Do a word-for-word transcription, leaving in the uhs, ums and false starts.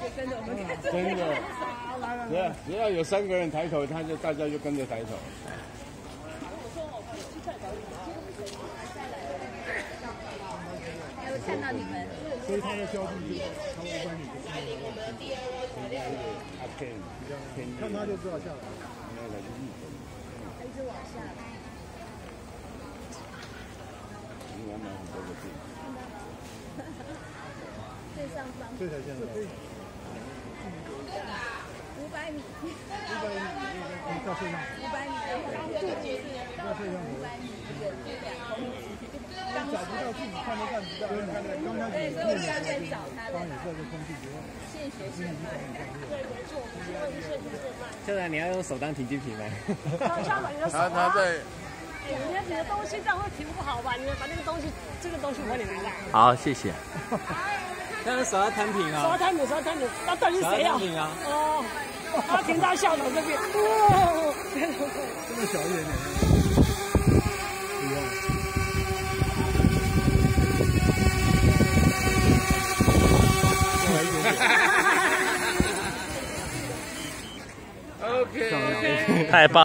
跟着我们看。 真的，只要只要有三个人抬头，他就大家就跟着抬头。 还会看到你们。 所以他的交通就超过百米。 阿 Ken， 看他就知道下来。 一直往下。 应该买很多个币。 最上方。 这才现在。 五百米。 五百米，你到现在。 五百米，然后这就是到五百米，两公尺。 找不到自己看都看不到，刚开始对，所以我们要去找他了。现学现卖。对，没错，我们是会现学现卖。 现在你要用手当停机坪吗？ 他他把你的手啊。 他他在。 哎，你看你的东西这样会停不好吧？你把那个东西，这个东西还你来了。 好，谢谢。但是手要摊平啊。 手要摊平，手要摊平，那到底是谁啊？ 啊。 哦，他停在校长这边。哦， 这么小一点点。 OK， 太棒。